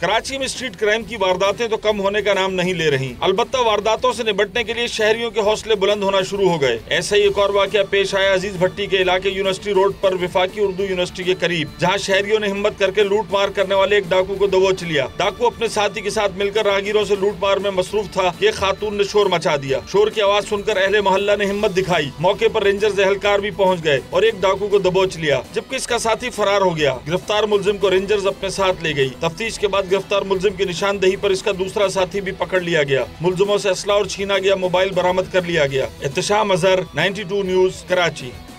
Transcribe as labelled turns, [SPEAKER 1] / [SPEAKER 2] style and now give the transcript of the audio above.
[SPEAKER 1] कराची में street crime की वारदातें तो कम होने का नाम नहीं ले रही, अलबत्ता वारदातों से निपटने के लिए शहरियों के हौसले बुलंद होना शुरू हो गए। ऐसा ही एक और वाकया पेश आया अजीज भट्टी के इलाके यूनिवर्सिटी रोड पर विफाकी उर्दू यूनिवर्सिटी के करीब, जहां शहरियों ने हिम्मत करके लूट मार करने वाले एक डाकू को दबोच लिया। डाकू अपने साथी के साथ मिलकर राहगीरों से लूट मार में मसरूफ था कि खातून ने शोर मचा दिया। शोर की आवाज सुनकर अहले मोहल्ला ने हिम्मत दिखाई, मौके पर रेंजर्स एहलकार भी पहुंच गए और एक डाकू को दबोच लिया, जबकि इसका साथी फरार हो गया। गिरफ्तार मुलजिम को रेंजर्स अपने साथ ले गई। तफ्तीश के बाद गिरफ्तार मुलजिम की निशानदेही पर इसका दूसरा साथी भी पकड़ लिया गया। मुलजिमों से असला और छीना गया मोबाइल बरामद कर लिया गया। इत्तिशाम अजहर, 92 न्यूज, कराची।